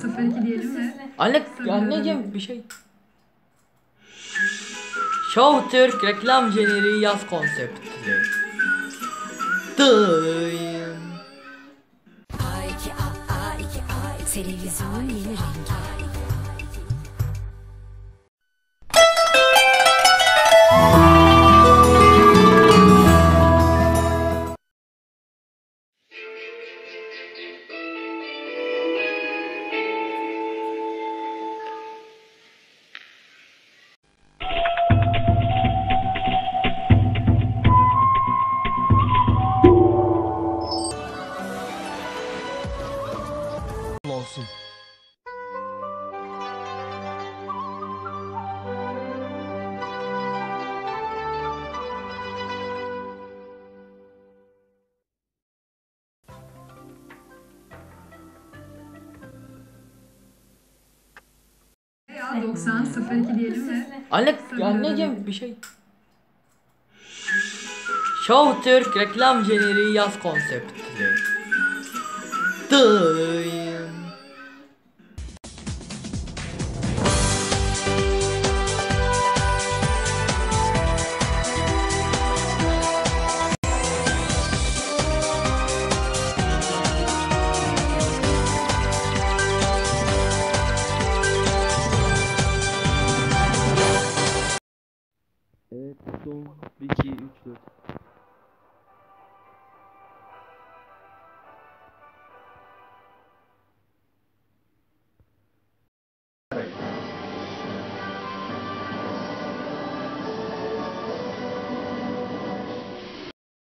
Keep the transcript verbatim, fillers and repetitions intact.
sıfır iki diyelim ve Anne, anneciğim bir şey. Show Türk reklam jeneriği yaz konseptli. Dıyım. A iki A, A iki A, televizyonun yeni rengi. Olsun. A doksan sıfır iki diyelim ve Anne, anneciğim bir şey. Show Türk reklam jeneriği yaz konseptli. Dıyım. Evet, son bir iki üç dört